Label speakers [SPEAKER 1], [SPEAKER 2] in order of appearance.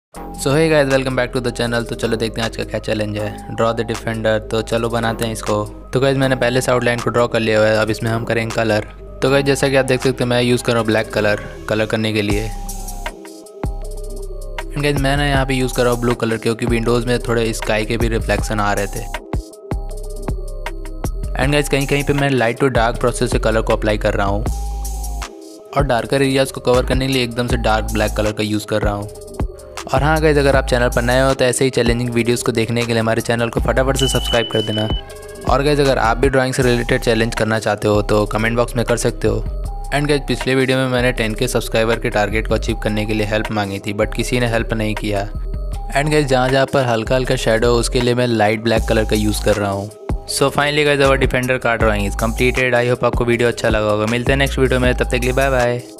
[SPEAKER 1] So hey guys, welcome back to the channel. तो चलो देखते हैं आज का क्या चैलेंज है। Draw the defender. तो चलो बनाते हैं इसको। तो गाइस मैंने पहले से आउटलाइन को ड्रॉ कर लिया हुआ है। अब इसमें हम करेंगे कलर। तो गाइस जैसा कि आप देख सकते हैं मैं यूज़ कर रहा हूँ ब्लैक कलर करने के लिए। एंड गाइस मैं यहाँ पे यूज़ कर रहा हूँ ब्लू कलर क्योंकि विंडोज़ में थोड़े स्काई के भी रिफ्लेक्शन आ रहे थे। एंड गाइस कहीं कहीं पे मैं लाइट टू डार्क प्रोसेस से कलर को अप्लाई कर रहा हूँ और डार्कर एरियाज़ को कवर करने के लिए एकदम से डार्क ब्लैक कलर का यूज़ कर रहा हूँ। और हाँ गाइस, अगर आप चैनल पर नए हो तो ऐसे ही चैलेंजिंग वीडियोस को देखने के लिए हमारे चैनल को फटाफट से सब्सक्राइब कर देना। और गाइस अगर आप भी ड्राइंग से रिलेटेड चैलेंज करना चाहते हो तो कमेंट बॉक्स में कर सकते हो। एंड गाइस पिछले वीडियो में मैंने 10K सब्सक्राइबर के टारगेट को अचीव करने के लिए हेल्प मांगी थी, बट किसी ने हेल्प नहीं किया। एंड गाइस जहाँ पर हल्का हल्का शेडो उसके लिए मैं लाइट ब्लैक कलर का यूज़ कर रहा हूँ। So finally guys our defender car drawing is completed. I hope आपको वीडियो अच्छा लगा होगा। मिलते हैं नेक्स्ट वीडियो में, तब तक के लिए बाय बाय।